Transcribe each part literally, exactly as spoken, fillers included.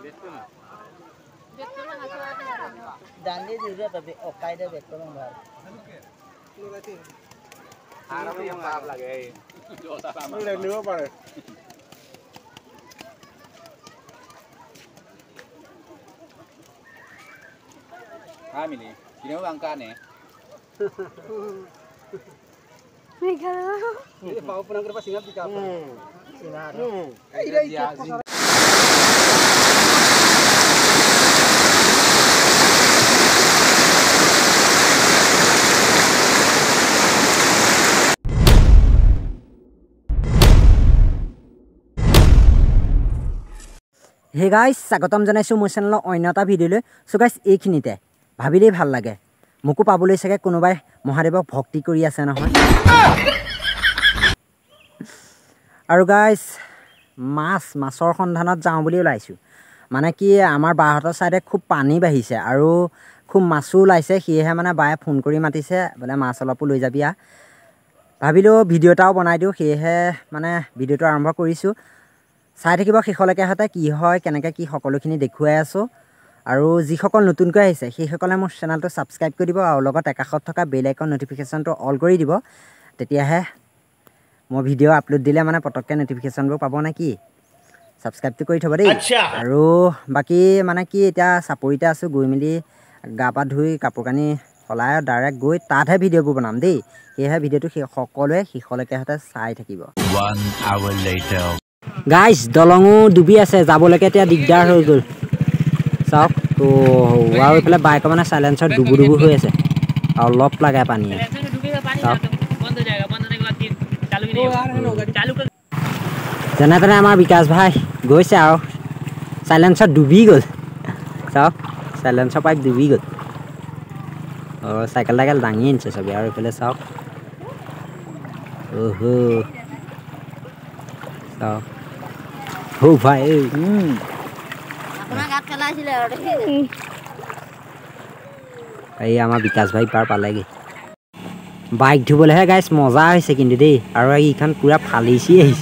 Dandi juga tapi okai deh betul nggak? Harap yang maaf lagi. Udah dua apa? Kami nih, ini bangka nih. Mega. Ini bau penang kerpas singat di kapal. Sinar. Iya iya. হে guys স্বাগতম জনাইছোঁ মোৰ চেনেলৰ অন্য এটা ভিডিঅ'লৈ। চ' guys এইখিনিতে ভাবিলেই ভাল লাগে, মোকো পাবলৈ চাগে কোনোবাই মহাদেৱক ভক্তি কৰি আছে নহয়। আৰু গাইজ মাছ মাছৰ সন্ধানত যাওঁ বুলি ওলাইছোঁ। মানে কি আমাৰ বাহঁতৰ ছাইডে খুব পানী বাঢ়িছে আৰু খুব মাছো ওলাইছে, সেয়েহে মানে বায়ে ফোন কৰি মাতিছে বোলে মাছ অলপো লৈ যাবি আ। ভাবিলোঁ ভিডিঅ' এটাও বনাই দিওঁ, সেয়েহে মানে ভিডিঅ'টো আৰম্ভ কৰিছোঁ। চাই থাকিব শেষলৈকে হতে কি হয় কেনেকৈ কি সকলোখিনি দেখুৱাই আছোঁ। আৰু যিসকল নতুনকৈ আহিছে সেইসকলে মোৰ চেনেলটো ছাবস্ক্ৰাইব কৰি দিব আৰু লগত একাষত থকা বেল আইকন নটিফিকেশ্যনটো অল কৰি দিব, তেতিয়াহে মই ভিডিঅ' আপলোড দিলে মানে পটককৈ নটিফিকেশ্যনবোৰ পাব নে কি। ছাবস্ক্ৰাইবটো কৰি থ'ব দেই। আৰু বাকী মানে কি এতিয়া চাপৰিতে আছোঁ, গৈ মেলি গা পা ধুই কাপোৰ কানি সলাই ডাইৰেক্ট গৈ তাতহে ভিডিঅ'বোৰ বনাম দেই। সেয়েহে ভিডিঅ'টো সকলোৱে শেষলৈকে হতে চাই থাকিব। গাইজ দলঙো ডুবি আছে, যাবলৈকে এতিয়া দিগদাৰ হৈ গ'ল চাওক। তো আৰু এইফালে বাইকৰ মানে চাইলেঞ্চৰ ডুবু ডুবু হৈ আছে আৰু অলপ লাগে পানী চাওক। যেনে তেনে আমাৰ বিকাশ ভাই গৈছে আৰু চাইলেঞ্চত ডুবি গ'ল চাওক, চাইলেঞ্চৰ পাইপ ডুবি গ'ল। আৰু চাইকেল টাইকেল দাঙি আনিছে চবেই। আৰু এইফালে চাওক অহ চাওক ও ভাই এই আমাৰ বিকাশ ভাই পাৰ পালেগৈ। বাইক ধুবলৈহে গাইছ মজা হৈছে কিন্তু দেই। আৰু এইখন পূৰা ফালিচি আহিছে।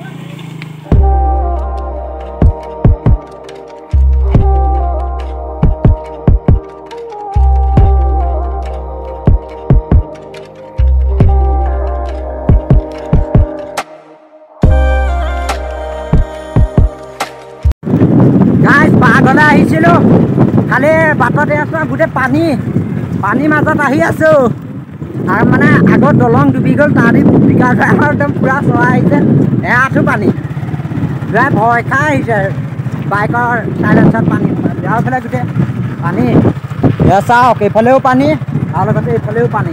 বাঘলৈ আহিছিলোঁ, খালি বাটতে আছোঁ গোটেই পানী পানীৰ মাজত আহি আছোঁ। আৰু মানে আগত দলং ডুবি গ'ল, তাহাঁতি বিকাশ ভাই একদম পূৰা চৰাই আহিছে, এআঁঠু পানী প্ৰায় ভয় খাই আহিছে বাইকৰ চাইলেঞ্চত পানী। আৰু এইফালে গোটেই পানী এয়া চাওক, এইফালেও পানী আৰু লগতে এইফালেও পানী।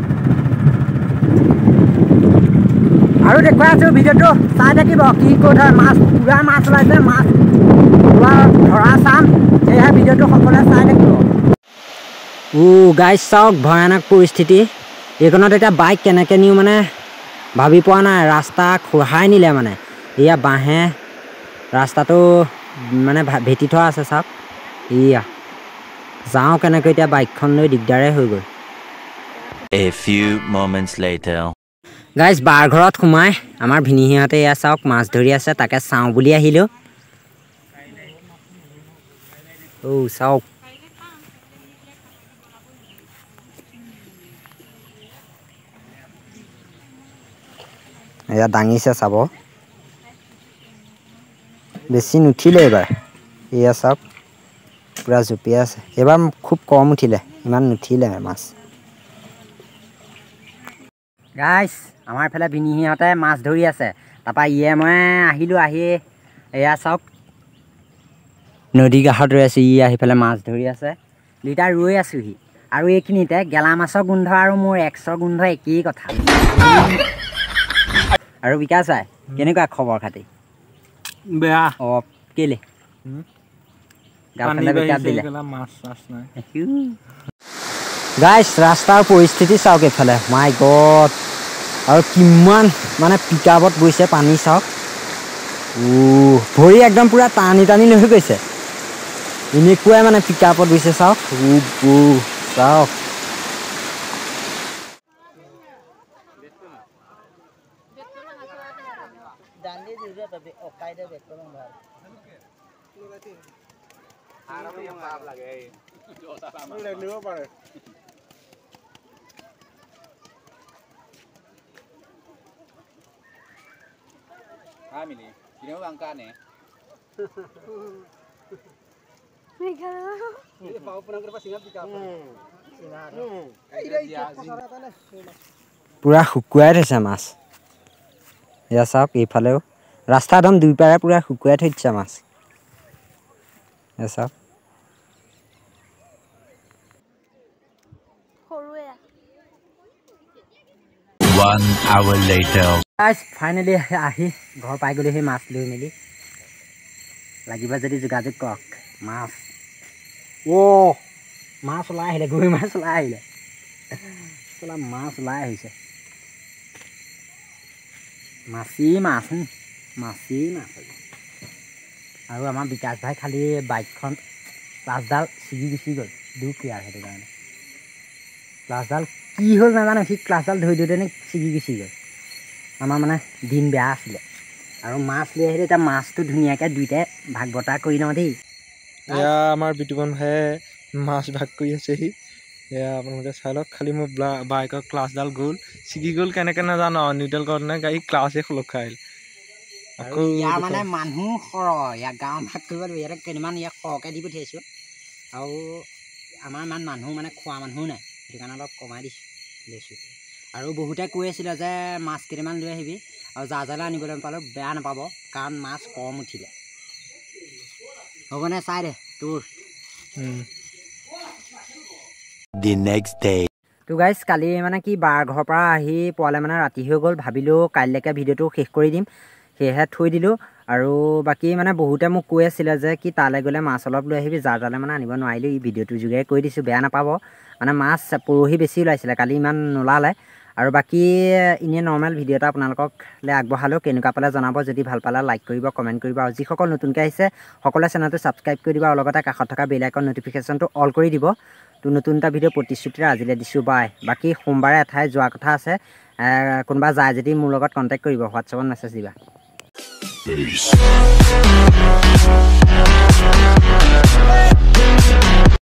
আৰু দেখুৱাই আছোঁ ভিডিঅ'টো চাই থাকিব কি ক'ত হয়। মাছ পূৰা মাছ ওলাইছে, মাছ পূৰা ধৰা চাম, সেয়েহে ভিডিঅ'টো সকলোৱে চাই থাকিব। ও গাইজ চাওক ভয়ানক পৰিস্থিতি এইকণত। এতিয়া বাইক কেনেকৈ নিওঁ মানে ভাবি পোৱা নাই, ৰাস্তা খহাই নিলে মানে। এয়া বাঁহে ৰাস্তাটো মানে ভেটি থোৱা আছে চাওক। এয়া যাওঁ কেনেকৈ এতিয়া বাইকখন লৈ দিগদাৰে হৈ গ'ল। A few moments later. Guys বাৰ ঘৰত সোমাই আমাৰ ভিনিহিহঁতে এয়া চাওক মাছ ধৰি আছে, তাকে চাওঁ বুলি আহিলোঁ। ঔ চাওক এয়া দাঙিছে চাব, বেছি নুঠিলে এইবাৰ। এয়া চাওক পূৰা জঁপিয়াই আছে। এইবাৰ খুব কম উঠিলে, ইমান নুঠিলে মাছ। গাইজ আমাৰ এইফালে ভিনিহিহঁতে মাছ ধৰি আছে, তাৰপৰা ইয়ে মই আহিলোঁ। আহি এয়া চাওক নদী কাষত ৰৈ আছোঁ, ই আহি পেলাই মাছ ধৰি আছে, দুইটা ৰৈ আছোঁহি। আৰু এইখিনিতে গেলা মাছৰ গোন্ধ আৰু মোৰ এক্সৰ গোন্ধ একেই কথা। আৰু বিকাশ ভাই কেনেকুৱা খবৰ খাতি? বেয়া। অঁ কেলে গাইজ ৰাস্তাৰ পৰিস্থিতি চাওক এইফালে, মাই গড। আৰু কিমান মানে পিকআপত গৈছে পানী চাওক। ও ভৰি একদম পূৰা টানি টানি লৈ গৈছে, এনেকুৱাই মানে পিকআপত গৈছে চাওক। ও চাওক Dandi juga tapi okai deh betul nggak? Harapnya yang paham lagi. Udah dua pada. Kami nih, ini mau angkat nih. Megalo. Ini bau penang kerpas ingat di kapal. পুৰা শুকুৱাই থৈছে মাছ এয়া চাওক এইফালেও ৰাস্তা একদম দুই পাৰে পুৰা শুকুৱাই থৈছে মাছ এয়া চাওক সৰুৱে One hour later. Guys finally আহি ঘৰ পাই গ'লো সেই মাছ লৈ মেলি লাগিব যদি যোগাযোগ কৰক মাছ অ' মাছ ওলাই আহিলে গৈ মাছ ওলাই আহিলে মাছ ওলাই আহিছে মাছি মাছ মাছি মাছ আৰু আমাৰ বিকাশ ভাই খালি বাইকখন ক্লাছডাল ছিগি গুচি গ'ল দুখ ইয়াৰ সেইটো কাৰণে ক্লাছডাল কি হ'ল নাজানো সি ক্লাছডাল ধৰি দিওঁতেনে ছিগি গুচি গ'ল আমাৰ মানে দিন বেয়া আছিলে আৰু মাছ লৈ আহিলে এতিয়া মাছটো ধুনীয়াকৈ দুইটাই ভাগ বতৰা কৰি লওঁ দেই এয়া আমাৰ বিতুপন ভাইয়ে মাছ ভাগ কৰি আছেহি এয়া আপোনালোকে চাই লওক খালি মোৰ বাইকৰ ক্লাছডাল গ'ল ছিগি গ'ল কেনেকৈ নাজানো নিউট্ৰেল কৰোঁতে গাড়ী ক্লাছে খোলক খাই আকৌ ইয়াৰ মানে মানুহ সৰহ ইয়াৰ গাঁও ভাগ কৰিব লাগিব ইয়াতে কেইটামান ইয়াক সৰহকৈ দি পঠিয়াইছোঁ আৰু আমাৰ ইমান মানুহ মানে খোৱা মানুহো নাই সেইটো কাৰণে অলপ কমাই দিছোঁ লৈছোঁ আৰু বহুতে কৈ আছিলে যে মাছ কেইটামান লৈ আহিবি আৰু জা জালে আনিবলৈ নাপালেও বেয়া নাপাব কাৰণ মাছ কম উঠিলে হ'বনে চাই দে তোৰ The next day. তো গাইজ কালি মানে কি বাৰ ঘৰৰ পৰা আহি পোৱালে মানে ৰাতি হৈ গ'ল ভাবিলোঁ কাইলৈকে ভিডিঅ'টো শেষ কৰি দিম সেয়েহে থৈ দিলোঁ আৰু বাকী মানে বহুতে মোক কৈ আছিলে যে কি তালৈ গ'লে মাছ অলপ লৈ আহিবি যাৰ তালৈ মানে আনিব নোৱাৰিলোঁ এই ভিডিঅ'টোৰ যোগেৰে কৈ দিছোঁ বেয়া নাপাব মানে মাছ পৰহি বেছি ওলাইছিলে কালি ইমান নোলালে আৰু বাকী এনেই নৰ্মেল ভিডিঅ' এটা আপোনালোকলৈ আগবঢ়ালেও কেনেকুৱা পালে জনাব যদি ভাল পালে লাইক কৰিব কমেণ্ট কৰিব আৰু যিসকল নতুনকৈ আহিছে সকলোৱে চেনেলটো ছাবস্ক্ৰাইব কৰি দিব আৰু লগতে কাষত থকা বেল আইকন ন'টিফিকেশ্যনটো অল কৰি দিব তো নতুন এটা ভিডিঅ' প্ৰতিশ্ৰুতিৰে আজিলৈ দিছোঁ বাই বাকী সোমবাৰে এঠাই যোৱা কথা আছে কোনোবা যায় যদি মোৰ লগত কণ্টেক্ট কৰিব হোৱাটছআপত মেছেজ দিবা Peace.